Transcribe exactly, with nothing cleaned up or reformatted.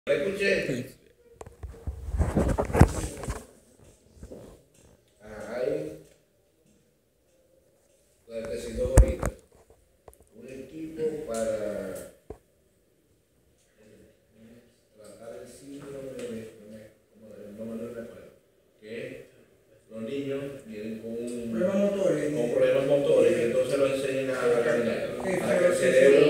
¿La escuché? Ah, hay, lo decía ahorita, un equipo para tratar el síndrome de, como de, no me lo recuerdo, que los niños vienen con, Problemas motores. con problemas motores y entonces lo enseñan a caminar, Sí, para que el sí, cerebro